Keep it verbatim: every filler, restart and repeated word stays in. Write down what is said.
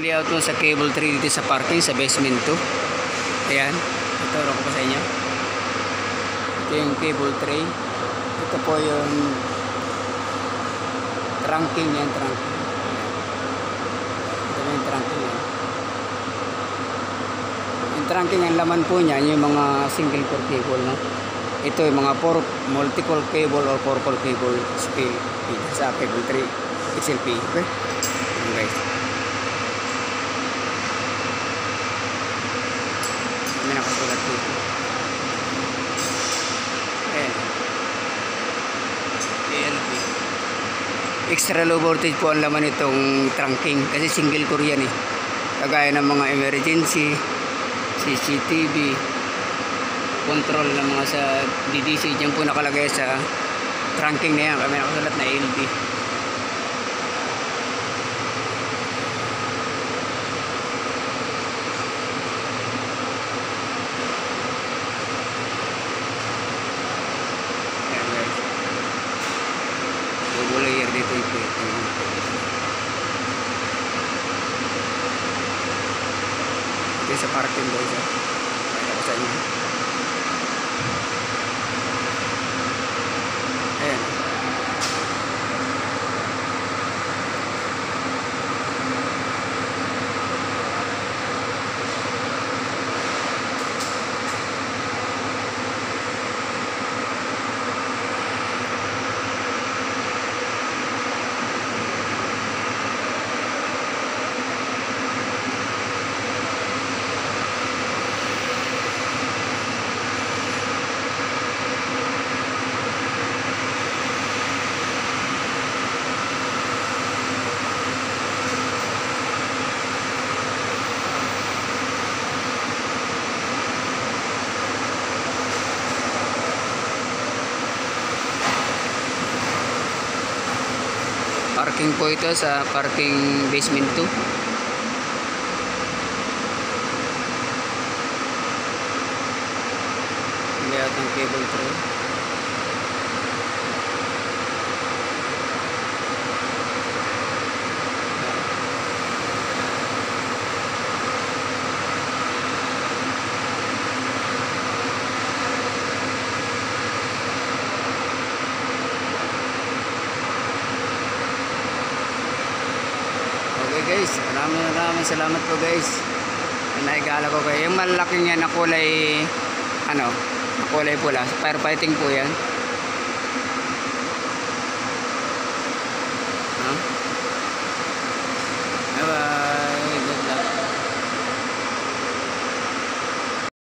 layout mo sa cable tray dito sa parking sa basement two. Ayan, ituro ko pa sa inyo. Ito yung cable tray. Ito po yung trunking yan, trunking. Ito po yung trunking yan. Yung trunking, ang laman po niya yung mga single core cable, no? Ito yung mga four multi-core cable or four core cable spill sa cable tray X L P. Okay? Okay guys. May nakasulat dito. Ayan. A L P. Extra low voltage po ang laman itong trunking kasi single core yan eh. Kagaya ng mga emergency, C C T V, control ng mga sa D D C, dyan po nakalagay sa trunking na yan. Kami nakasulat na A L P. Double layer dito ito. Ito sa parking guys. Kaya ko sa inyo. Ayan. Parking po ito sa parking basement two. Layout ng cable tray. Okay guys, maraming maraming salamat po guys. Naigala ko kayo. Yung malaking yan na kulay ano, kulay pula, firefighting po yan.